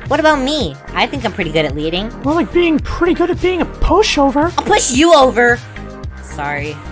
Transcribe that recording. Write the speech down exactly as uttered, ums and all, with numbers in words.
What about me? I think I'm pretty good at leading. Well, like being pretty good at being a pushover. I'll push you over. Sorry.